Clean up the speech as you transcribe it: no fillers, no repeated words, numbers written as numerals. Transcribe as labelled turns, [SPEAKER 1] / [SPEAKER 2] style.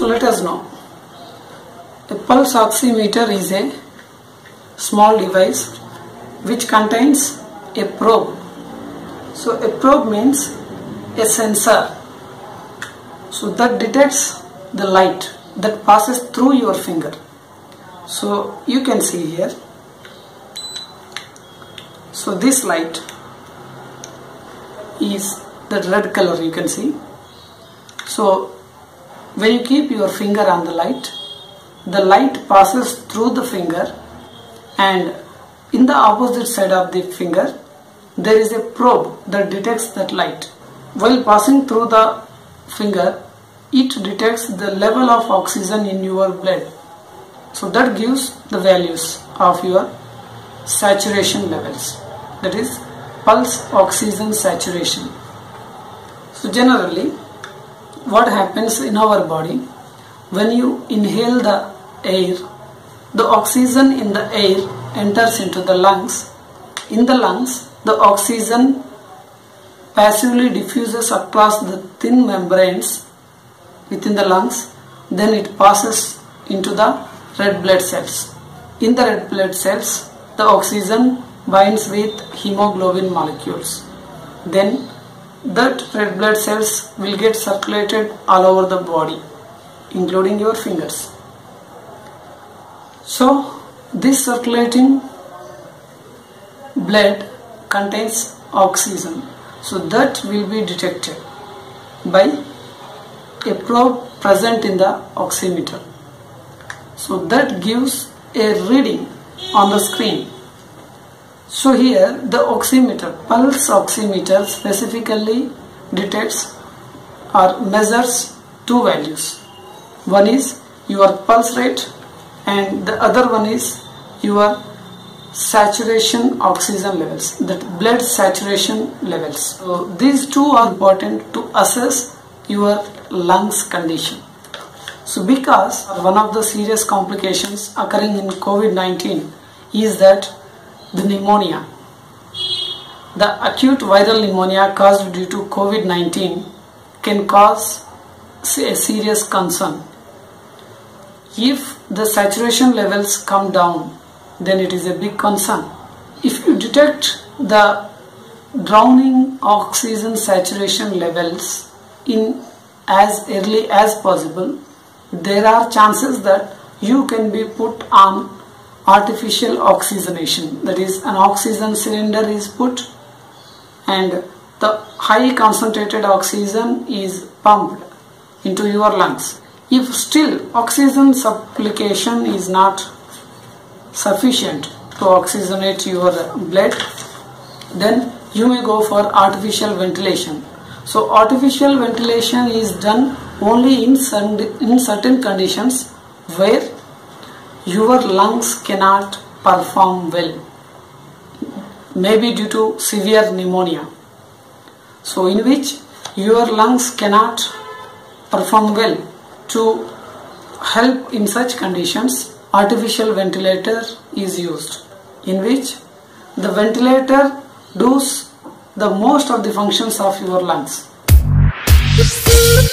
[SPEAKER 1] So let us know. A pulse oximeter is a small device which contains a probe. So a probe means a sensor. So that detects the light that passes through your finger. So you can see here. So this light is that red color you can see. So when you keep your finger on the light passes through the finger, and in the opposite side of the finger there is a probe that detects that light. While passing through the finger, it detects the level of oxygen in your blood. So that gives the values of your saturation levels, that is pulse oxygen saturation. So generally what happens in our body, when you inhale the air, the oxygen in the air enters into the lungs. In the lungs, the oxygen passively diffuses across the thin membranes within the lungs, then it passes into the red blood cells. In the red blood cells, the oxygen binds with hemoglobin molecules. Then that red blood cells will get circulated all over the body, including your fingers. So this circulating blood contains oxygen. So that will be detected by a probe present in the oximeter. So that gives a reading on the screen. So here the oximeter, pulse oximeter, specifically detects or measures two values. One is your pulse rate and the other one is your saturation oxygen levels, that blood saturation levels. So these two are important to assess your lungs condition. So because one of the serious complications occurring in COVID-19 is that the pneumonia, the acute viral pneumonia caused due to COVID-19 can cause a serious concern. If the saturation levels come down, then it is a big concern. If you detect the drowning oxygen saturation levels in as early as possible, there are chances that you can be put on artificial oxygenation. That is, an oxygen cylinder is put and the high concentrated oxygen is pumped into your lungs. If still oxygen supplication is not sufficient to oxygenate your blood, then you may go for artificial ventilation. So artificial ventilation is done only in certain conditions where your lungs cannot perform well, maybe due to severe pneumonia. So in which your lungs cannot perform well. To help in such conditions, artificial ventilator is used, in which the ventilator does the most of the functions of your lungs.